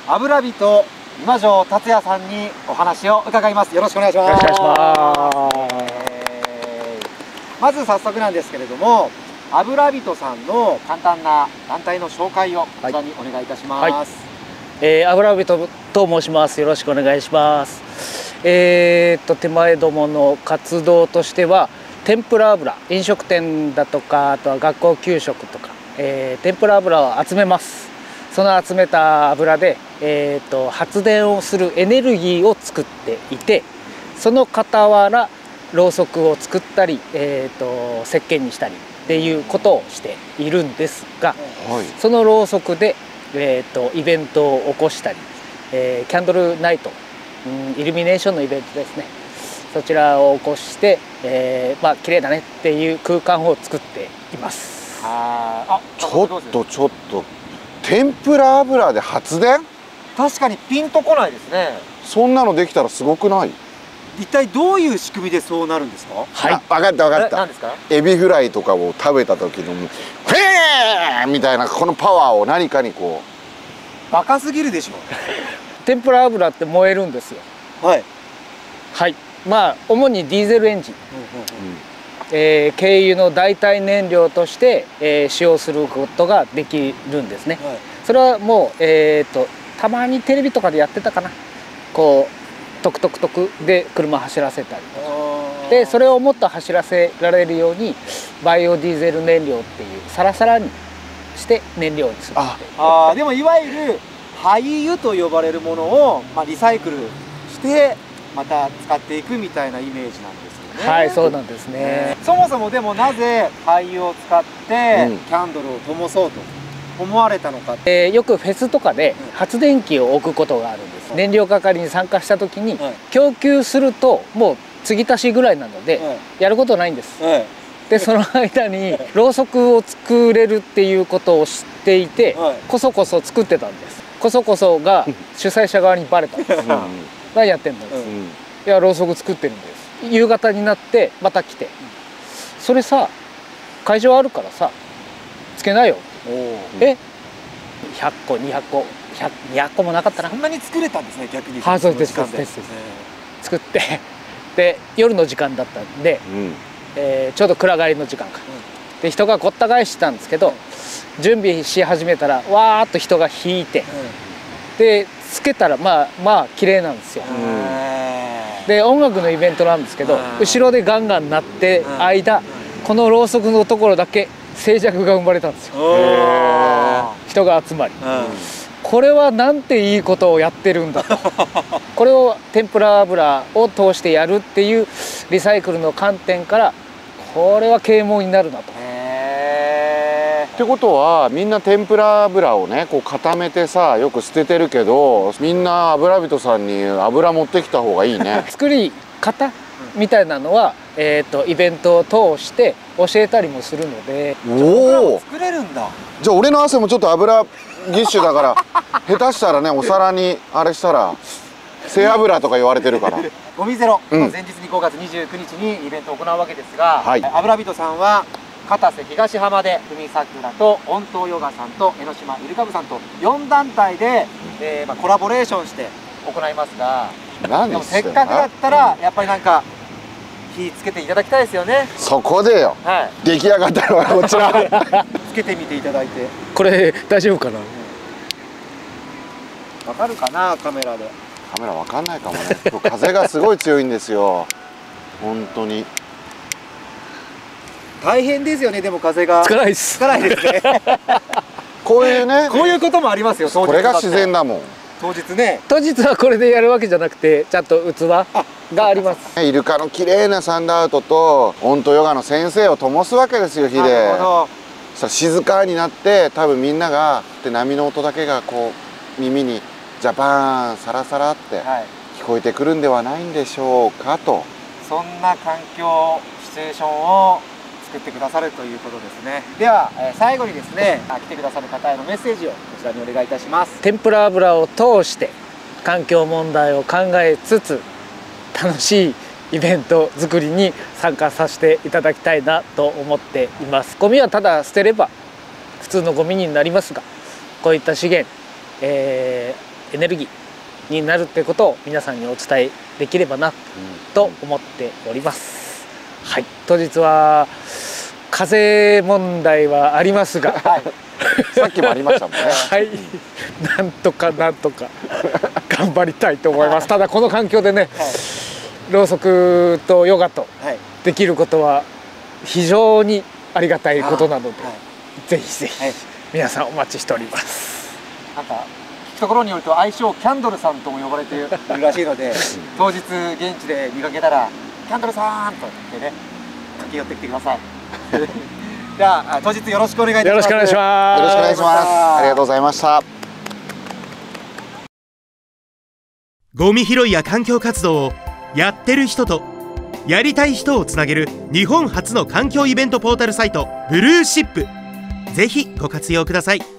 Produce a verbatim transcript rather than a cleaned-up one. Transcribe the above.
油人今城達也さんにお話を伺います。よろしくお願いします。 よろしくお願いします。 えー、まず早速なんですけれども、油人さんの簡単な団体の紹介をこちらにお願いいたします。はいはい、 えー、油人と申します。よろしくお願いします。えー、っと手前どもの活動としては、天ぷら油、飲食店だとか、あとは学校給食とか、えー、天ぷら油を集めます。その集めた油で、えー、と発電をするエネルギーを作っていて、その傍らろうそくを作ったり、えー、と石鹸にしたりっていうことをしているんですが、はい、そのろうそくで、えー、とイベントを起こしたり、えー、キャンドルナイト、うん、イルミネーションのイベントですね、そちらを起こして、えー、まあ綺麗だねっていう空間を作っています。 あ、 ちょっとちょっと天ぷら油で発電？ 確かにピンとこないですね。 そんなのできたらすごくない？ 一体どういう仕組みでそうなるんですか？ はい、分かった分かった。 何ですか？ エビフライとかを食べた時のフェーみたいなこのパワーを何かにこう。バカすぎるでしょ。 天ぷら油って燃えるんですよ。 はい。 はい。まあ主にディーゼルエンジン。えー、軽油の代替燃料として、えー、使用することができるんですね。はい、それはもう、えー、とたまにテレビとかでやってたかな、こうトクトクトクで車走らせたりとかで、それをもっと走らせられるようにバイオディーゼル燃料っていうサラサラにして燃料にする。ああ、でもいわゆる廃油と呼ばれるものを、まあ、リサイクルしてまた使っていくみたいなイメージなんですね。 はい、そうなんですね。 そもそもでもなぜ廃油を使ってキャンドルを灯そうと思われたのか、うん、 えー、よくフェスとかで発電機を置くことがあるんです。うん、燃料係に参加した時に、はい、供給するともう継ぎ足しぐらいなので、はい、やることないんです。はい、でその間にろうそくを作れるっていうことを知っていて、はい、こそこそ作ってたんです。こそこそが主催者側にバレたんです。うん、何やってんのです、うん、いやろうそく作ってるんです。夕方になってまた来て、それさ会場あるからさつけないよ。えひゃっこにひゃっこにひゃっこもなかったな。 そんなに作れたんですね、逆に。 はい、そうですですです。作ってで夜の時間だったんで、うん、えー、ちょうど暗がりの時間か、うん、で人がごった返してたんですけど、うん、準備し始めたらわーっと人が引いて、うん、でつけたらまあまあ綺麗なんですよ。で音楽のイベントなんですけど、後ろでガンガン鳴って間、このろうそくのところだけ静寂が生まれたんですよ。人が集まり、これはなんていいことをやってるんだと。これを天ぷら油を通してやるっていうリサイクルの観点から、これは啓蒙になるなと。 ってことはみんな天ぷら油をねこう固めてさよく捨ててるけど、みんな油人さんに油持ってきた方がいいね。 作り方みたいなのは、えー、とイベントを通して教えたりもするので。 おお、作れるんだ。 じゃあ俺の汗もちょっと油ぎっしゅだから下手したらねお皿にあれしたら背脂とか言われてるから。 ゴミゼロの前日にごがつにじゅうくにちにイベントを行うわけですが、はい、油人さんは片瀬東浜で文桜と御灯ヨガさんと江ノ島イルカ部さんとよんだんたいで、えーまあ、コラボレーションして行いますが、でもせっかくだったらやっぱりなんか火つけていただきたいですよね。 そこでよ、はい、出来上がったのはこちらつけてみていただいて。 これ大丈夫かな。 わかるかな、カメラで。 カメラわかんないかもね。今日風がすごい強いんですよ本当に。 大変ですよね。でも風がつかないです。 つかないですね。 こういうね、 こういうこともありますよ。 これが自然だもん。 当日ね。 当日はこれでやるわけじゃなくて、ちゃんと器があります。 イルカの綺麗なサンダーウトと御灯ヨガの先生を灯すわけですよ、火で。なるほど。さ静かになって、多分みんながで波の音だけがこう耳にジャパンサラサラって聞こえてくるんではないんでしょうかと。 そんな環境シチュエーションを作ってくださるということですね。では、えー、最後にですね、来てくださる方へのメッセージをこちらにお願いいたします。 天ぷら油を通して環境問題を考えつつ楽しいイベント作りに参加させていただきたいなと思っています。ゴミはただ捨てれば普通のゴミになりますが、こういった資源、えー、 エネルギーになるってことを皆さんにお伝えできればなと思っております。はい、当日は風問題はありますが、はい、 さっきもありましたもんね。 はい、なんとかなんとか頑張りたいと思います。ただこの環境でね、はい、ろうそくとヨガとできることは非常にありがたいことなので、はい、ぜひぜひ皆さんお待ちしております。 なんか聞くところによると愛称キャンドルさんとも呼ばれているらしいので当日現地で見かけたらキャンドルさんと言ってね駆け寄ってきてください。じゃあ当日よろしくお願いいたします。 よろしくお願いします。 よろしくお願いします。ありがとうございました。 ゴミ拾いや環境活動をやってる人とやりたい人をつなげる日本初の環境イベントポータルサイトブルーシップ、ぜひご活用ください。